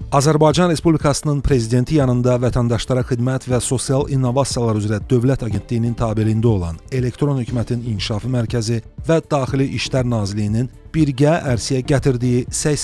Azərbaycan Respublikasının Prezidenti yanında Vətəndaşlara Xidmət və Sosial İnnovasiyalar üzrə Dövlət Agentliyinin tabeliyində olan Elektron Hökumətin İnkişafı Mərkəzi və Daxili İşlər Nazirliyinin birgə ərsəyə gətirdiyi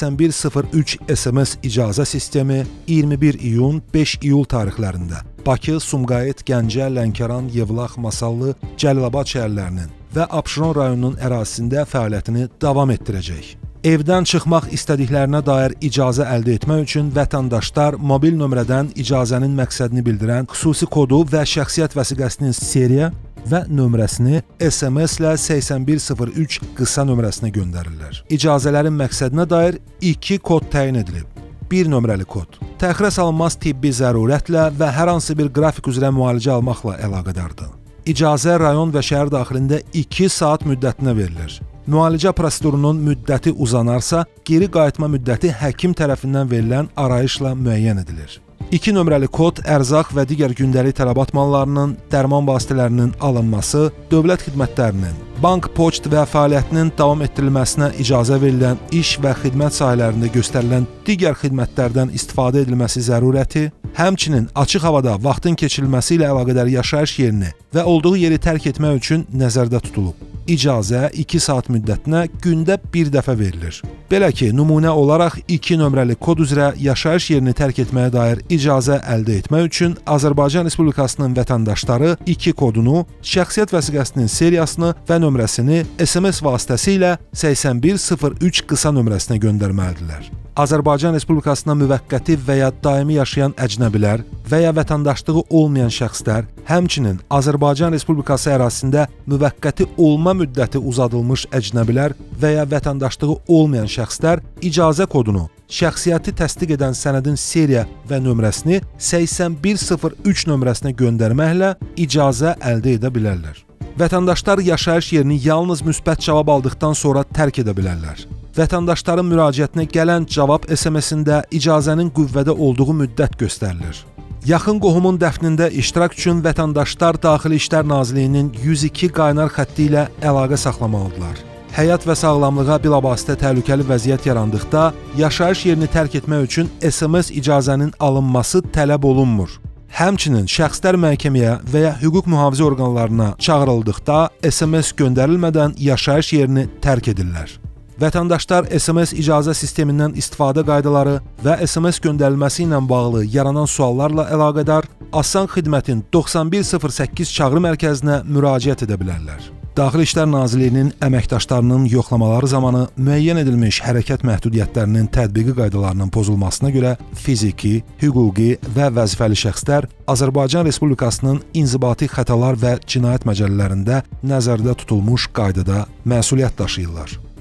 8103 SMS icazə sistemi 21 iyun 5 iyul tarixlərində Bakı, Sumqayıt, Gəncə, Lənkəran, Yevlax, Masallı, Cəlilabad şəhərlərinin və Abşeron rayonunun ərazisində fəaliyyətini davam etdirəcək. Evdən çıxmaq istədiklərinə dair icazə əldə etmək üçün vətəndaşlar mobil nömrədən icazənin məqsədini bildirən xüsusi kodu və şəxsiyyət vəsiqəsinin seriya və nömrəsini SMS ilə 8103 qısa nömrəsinə göndərirlər. İcazələrin məqsədinə dair 2 kod təyin edilib. 1 nömrəli kod təxirə salınmaz tibbi zərurətlə və hər hansı bir qrafik üzrə müalicə almaqla əlaqədardır. İcazə rayon və şəhər daxilində 2 saat müddətinə verilir. Müalicə prosedurunun müddəti uzanarsa, geri qayıtma müddəti həkim tərəfindən verilən arayışla müəyyən edilir. 2 nömrəli kod ərzaq və digər gündəlik tələbat mallarının, dərman vasitələrinin alınması, dövlət xidmətlərinin, bank, poçt və fəaliyyətinin davam etdirilməsinə icazə verilən iş və xidmət sahələrində göstərilən digər xidmətlərdən istifadə edilməsi zərurəti, həmçinin açıq havada vaxtın keçirilməsi ilə əlaqədar yaşayış yerini və olduğu yeri tərk etmək üçün nəzərdə tutulub. İcazə 2 saat müddətinə gündə 1 dəfə verilir. Belə ki, nümunə olaraq 2 nömrəli kod üzrə yaşayış yerini tərk etməyə dair icazə əldə etmək üçün Azərbaycan Respublikasının vətəndaşları 2 kodunu, şəxsiyyət vəsiqəsinin seriyasını və nömrəsini SMS vasitəsilə 8103 qısa nömrəsinə göndərməlidirlər. Azərbaycan Respublikasına müvəqqəti və ya daimi yaşayan əcnəbilər və ya vətəndaşlığı olmayan şəxslər, həmçinin Azərbaycan Respublikası ərazisində müvəqqəti olma müddəti uzadılmış əcnəbilər və ya vətəndaşlığı olmayan şəxslər icazə kodunu, şəxsiyyəti təsdiq edən sənədin seriya və nömrəsini 8103 nömrəsinə göndərməklə icazə əldə edə bilərlər. Vətəndaşlar yaşayış yerini yalnız müsbət cavab aldıqdan sonra tərk edə bilərlər. Vətəndaşların müraciətinə gələn cavab SMS-ində icazənin qüvvədə olduğu müddət göstərilir. Yaxın qohumun dəfnində iştirak üçün vətəndaşlar Daxili İşlər Nazirliyinin 102 qaynar xətti ilə əlaqə saxlamalıdırlar. Həyat və sağlamlığa bilavasitə təhlükəli vəziyyət yarandıqda yaşayış yerini tərk etmək üçün SMS icazənin alınması tələb olunmur. Həmçinin şəxslər məhkəməyə və ya hüquq mühafizə orqanlarına çağırıldıqda SMS göndərilmədən yaşayış yerini tərk edirlər. Vətəndaşlar SMS icazə sistemindən istifadə qaydaları və SMS göndərilməsi ilə bağlı yaranan suallarla əlaqədar Asan Xidmətin 9108 çağrı mərkəzinə müraciət edə bilərlər. Daxili İşlər Nazirliyinin əməkdaşlarının yoxlamaları zamanı müəyyən edilmiş hərəkət məhdudiyyətlərinin tətbiqi qaydalarının pozulmasına görə fiziki, hüquqi və vəzifəli şəxslər Azərbaycan Respublikasının inzibati xətalar və cinayət məcəllələrində nəzərdə tutulmuş qaydada məsuliyyət daşıyırlar.